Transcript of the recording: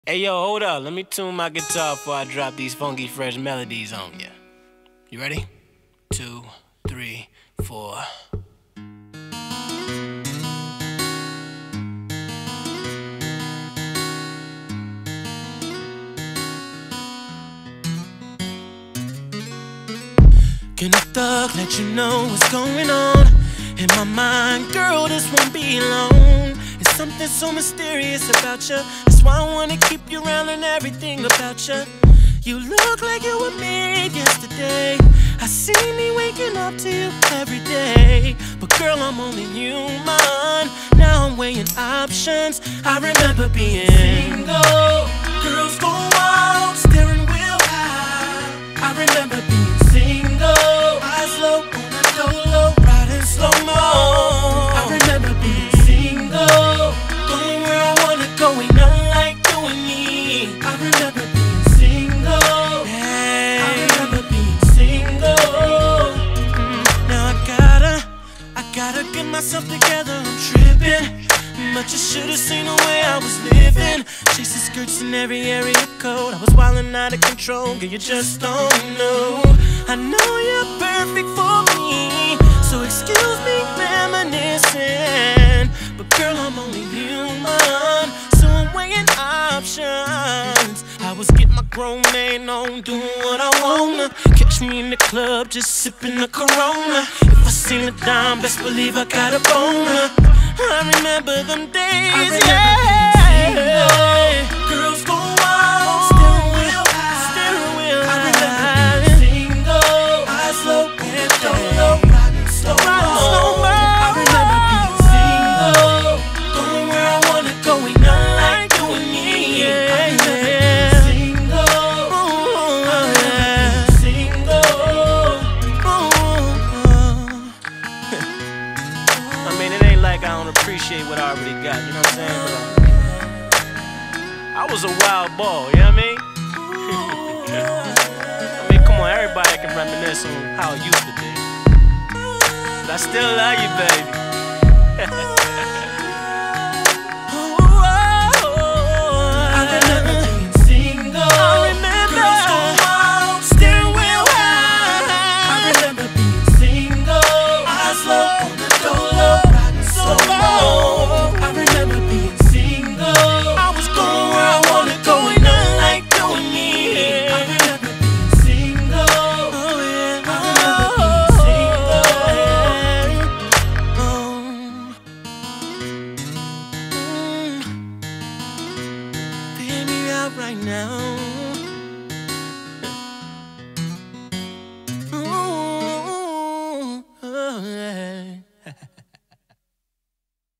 Hey yo, hold up, let me tune my guitar before I drop these funky fresh melodies on ya. You ready? 2, 3, 4. Can a thug let you know what's going on? In my mind, girl, this won't be long. There's something so mysterious about you. That's why I wanna keep you around and everything about you. You look like you were made yesterday. I see me waking up to you every day. But girl, I'm only human. Now I'm weighing options. I remember being single. Girls go wild, steering wheel high. I remember being single. Eyes low on a dolo, riding slow-mo. I remember being single. Going where I wanna go, ain't nothing like doing me. I remember being single. Hey. I remember being single. Now I gotta get myself together, I'm tripping. But you should've seen the way I was living. Chasing skirts in every area code. I was wildin' out of control, girl, you just don't know. I know you're perfect for me, so excuse me reminiscing. But girl, I'm only human, so I'm weighing options. I was getting my grown man on, doing what I wanna. Catch me in the club, just sipping the Corona. If I seen a dime, best believe I got a boner. I remember them days, yeah. Girls go wild, steering wheel high. I remember being single. Eyes low and dolo, riding slow-mo. I remember being single. Going where I wanna go, ain't nothing like doing me. I remember being single. I remember being single. I mean, it ain't like I don't appreciate what I already got, you know what I'm saying? But I was a wild ball, you know what I mean? I mean, come on, everybody can reminisce on how it used to be. But I still love you, baby. I remember being single. I remember. Girls go wild, steering wheel high. I remember being single. Eyes low on the dolo, riding slow-mo. I remember being single. I was going where I wanna go, ain't nothing like doing me. I remember being single. Oh yeah. I remember being single. Hear me out right now.